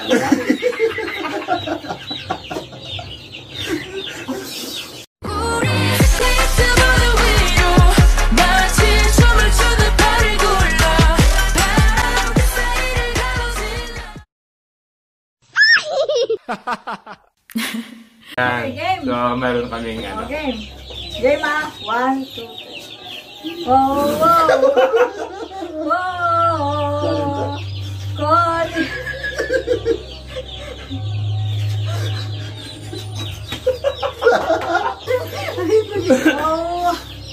Okay, game. So, meron kaming ano. Game. Game ah. 1, 2, 3. Wow, wow. Wow. God. Oh.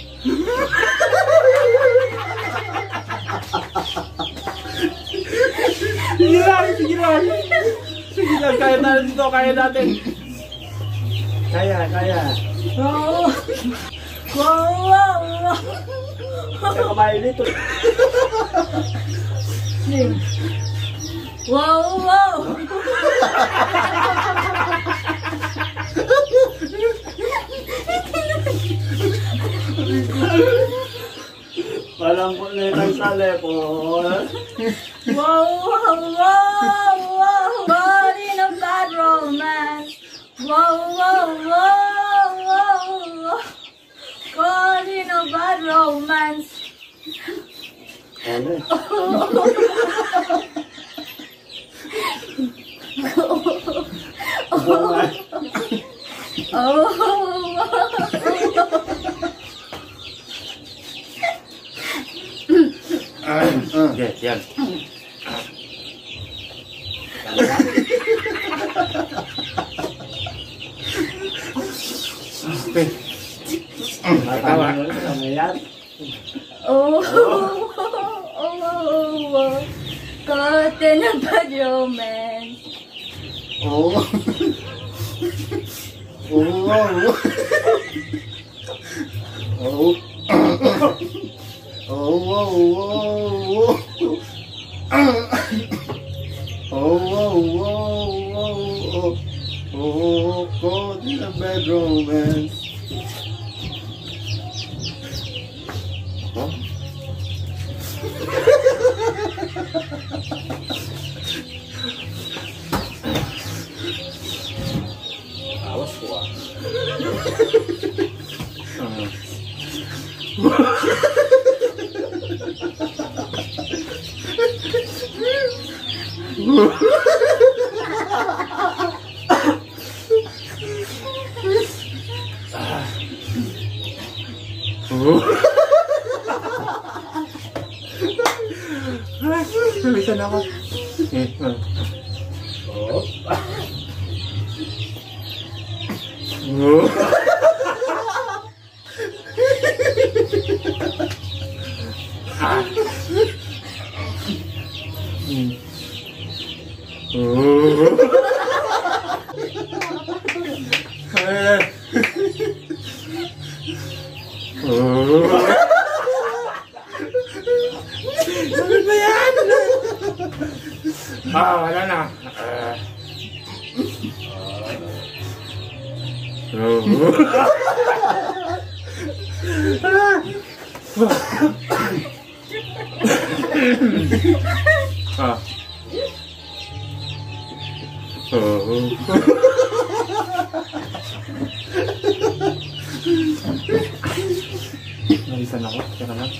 Sige lang, sige lang. Sige lang, kaya natin ito, kaya natin. Kaya. Wow. Wow. Kaya kumain dito. Wow. Walang punetang sa lepon. Wow. God in a bad romance. Wow. God in a bad romance. Ano? Okay, yan. Okay. Matawa. Yan. Oh. Caught in a bad romance. Oh. Caught in a bad romance. Huh? Awas ko ah. Bisa na ako. Wala na. Nalisan ako, teka lang.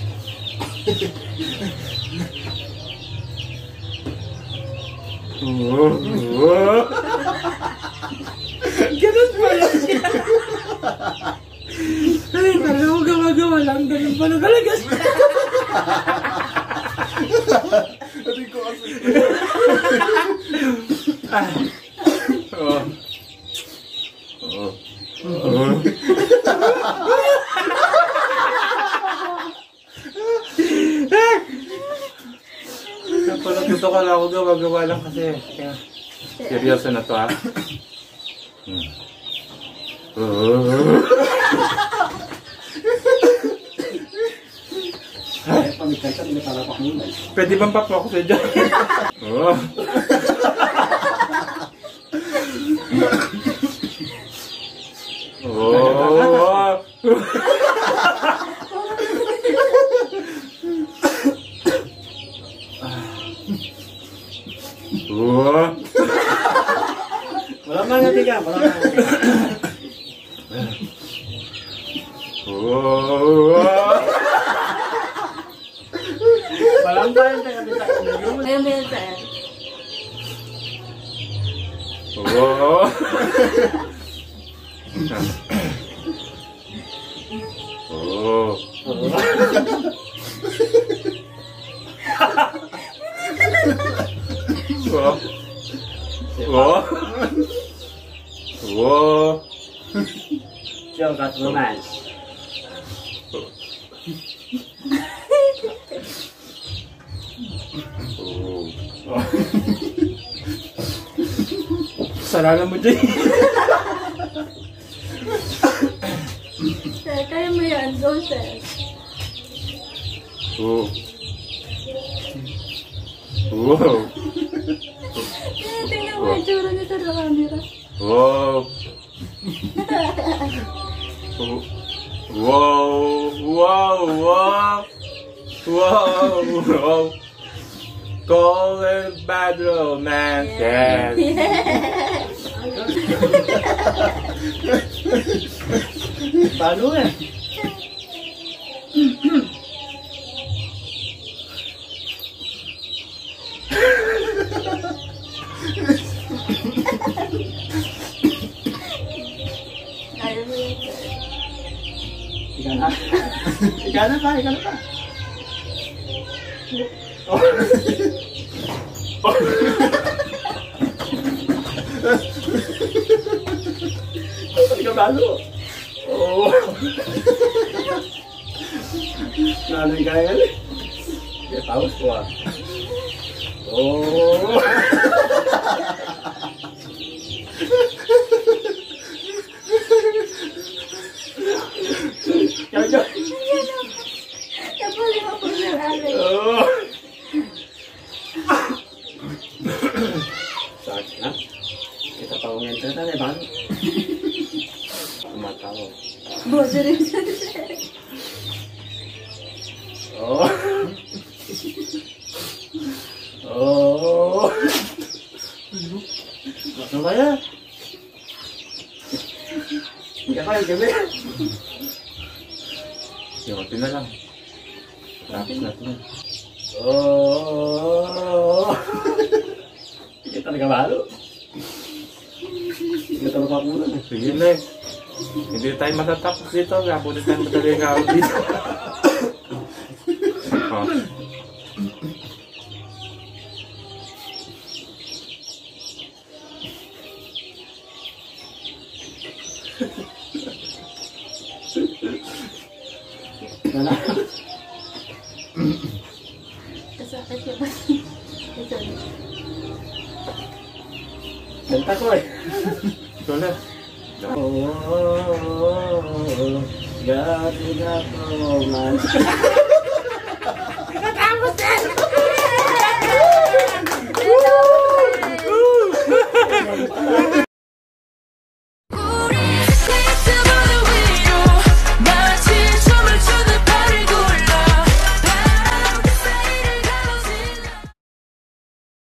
Ganun pala siya. Ay, talaga ko gawa lang. Ganun pala talaga siya. Hindi ko kasi. Napalag ito ka lang ako gawa lang kasi. Kaya, seryoso na to ha. Pwede bang papo ako sa dyan? Tama na tiga. Walang tayo tayo kita. May minsan. Show got romance. Sarala mo dyan. Sir, kaya mo yan. Go, sir. Wow. Tingnan mo yung tsura niya sa camera. Wow. Wow. Wow. Wow. Wow. Wow. Call it bad romance. Yes. Paano eh? Kaya mo yan, sir. Ika na. Ika na pa. Ika na pa. Oh. Hindi ka balo. Oh. Nanay kaya yan eh. Kaya tawas ko ah. Oh. Kaya dyan. Napuli mo po sa alay. Oh. Sakit na. Kita pa kong enter na eh. Bakit? Tumatawa. Boso rin sa Oh. Oh. Ano kaya? Hindi ka kaya gabi. Yung atin na lang. Tapos natin na. Oh. Hindi talaga mahalo. Hindi talaga kakulan. Sige na eh. Hindi tayo matatapos dito. Gabunin tayo madali nga ako dito. Oh. Wala. Kasakit siya ba? Ito. Benta ko eh. Ito na. Oh, gabi na ko man.